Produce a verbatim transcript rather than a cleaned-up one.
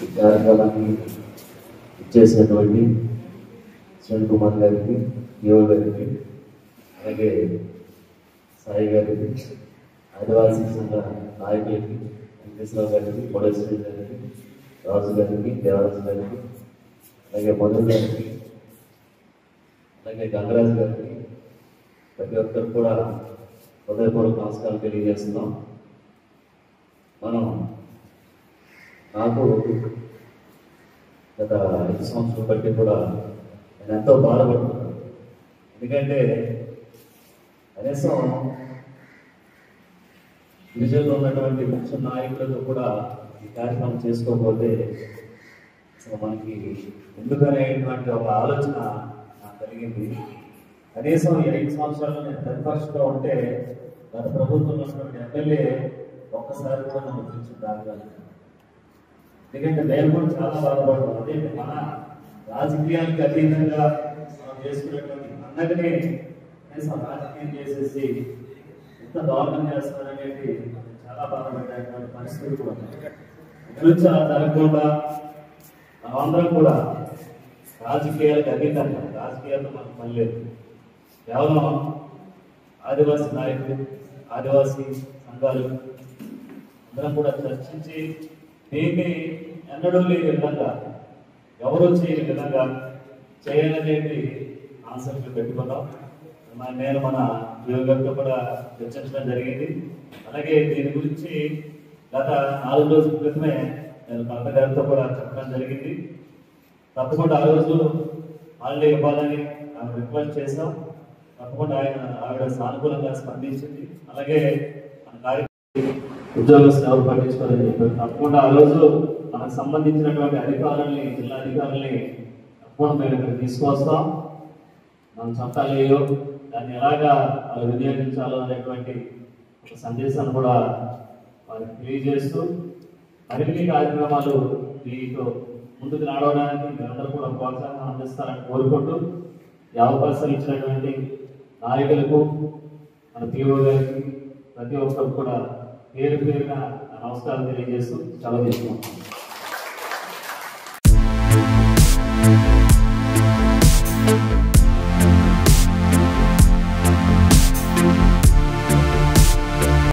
ఈ కార్యక్రమాన్ని ఇచ్చేసినటువంటి శ్రీన్ కుమార్ గారికి, యువ గారికి, అలాగే సాయి గారికి, ఆదివాసీ సంఘ నాయకులకి, వెంకటేశ్వరరావు గారికి, పొడేశ్వరి గారికి, రాజు గారికి, దేవరాజు గారికి, అలాగే మధుర గారికి, అలాగే గంగరాజు గారికి, ప్రతి ఒక్కరు కూడా హృదయపూర్వక నమస్కారం తెలియజేస్తున్నాం. మనం నాకు గత ఐదు సంవత్సరాలు బట్టి కూడా నేను ఎంతో బాధపడుతున్నాను. ఎందుకంటే కనీసం గిరిజనులు ఉన్నటువంటి ముఖ్య నాయకులతో కూడా ఈ కార్యక్రమం చేసుకోకపోతే అసలు మనకి ఎందుకనేటువంటి ఒక ఆలోచన నాకు కలిగింది. కనీసం ఈ ఐదు సంవత్సరాలు నేను ప్రతిపక్షంగా ఉంటే గత ప్రభుత్వంలో ఉన్నటువంటి ఎమ్మెల్యే ఒక్కసారి కూడా నన్ను గురించి రాగలను. ఎందుకంటే నేను కూడా చాలా బాధపడుతున్నాను. అదే మన రాజకీయానికి అతీతంగా మనం చేసుకునేటువంటి పండగని కనీసం రాజకీయం చేసేసి ఎంత దారుణం చేస్తారనేది చాలా బాధపడేటువంటి పరిస్థితి కూడా గురించి అలా జరగకుండా మనమందరం కూడా రాజకీయాలకు అతీతంగా, రాజకీయాల్లో మనకు పని లేదు, కేవలం ఆదివాసీ నాయకులు, ఆదివాసీ సంఘాలు అందరం కూడా చర్చించి దీన్ని ఎన్నడూ లేని విధంగా, ఎవరూ చేయని విధంగా చేయాలనేది ఆన్సర్లు పెట్టుకున్నాం. నేను మన యోగంతో కూడా చర్చించడం జరిగింది. అలాగే దీని గురించి గత నాలుగు రోజుల క్రితమే నేను కలెక్టర్ గారితో కూడా చెప్పడం జరిగింది. తప్పకుండా ఆ రోజు హాలిడే ఇవ్వాలని ఆమె రిక్వెస్ట్ చేసాం. తప్పకుండా ఆయన ఆవిడ సానుకూలంగా స్పందించింది. అలాగే మన కార్యక్రమం ఉద్యోగస్తులు ఎవరు పట్టించుకోవాలని చెప్పారు. తప్పకుండా ఆ రోజు మనకు సంబంధించినటువంటి అధికారుల్ని, జిల్లా అధికారుల్ని తప్పకుండా మేము ఇక్కడ తీసుకొస్తాం. మన చట్టాలు ఏయో దాన్ని ఎలాగా వాళ్ళు వినియోగించాలో అనేటువంటి ఒక సందేశాన్ని కూడా వారికి తెలియజేస్తూ మరిన్ని కార్యక్రమాలు దీంతో ముందుకు నడవడానికి మీరందరూ కూడా ప్రోత్సాహం అందిస్తారని కోరుకుంటూ ఈ అవకాశాలు ఇచ్చినటువంటి నాయకులకు, మన పీఓ గారికి, ప్రతి ఒక్కరికి కూడా పేరు పేరున నమస్కారం తెలియజేస్తూ సెలవు తీసుకుంటున్నాం.